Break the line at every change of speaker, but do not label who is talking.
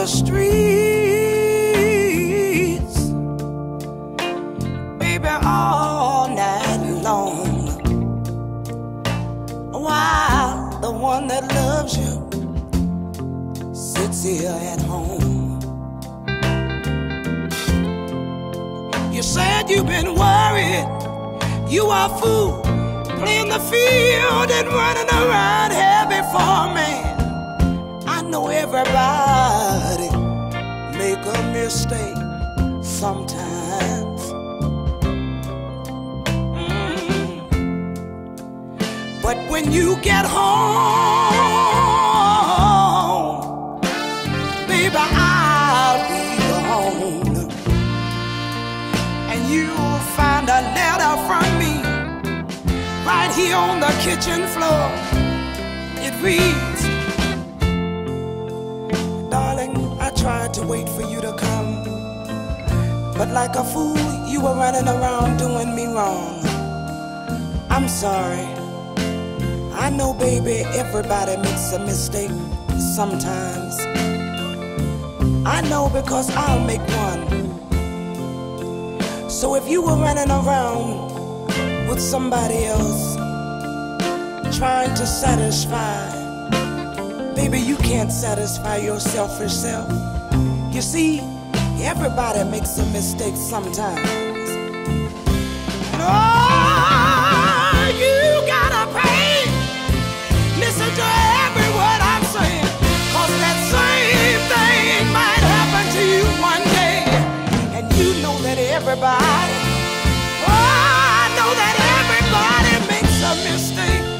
the streets, baby, all night long, while the one that loves you sits here at home. You said you've been worried, you are a fool, playing the field and running around here before me. I know everybody make a mistake sometimes. But when you get home, baby, I'll be gone, and you'll find a letter from me right here on the kitchen floor. It reads, darling, I tried to wait for you to come, but like a fool, you were running around doing me wrong. I'm sorry. I know, baby, everybody makes a mistake sometimes. I know because I'll make one. So if you were running around with somebody else, trying to satisfy, baby, you can't satisfy your selfish self. You see, everybody makes a mistake sometimes. Oh, you gotta pay. Listen to every word I'm saying, 'cause that same thing might happen to you one day. And you know that everybody, oh, I know that everybody makes a mistake.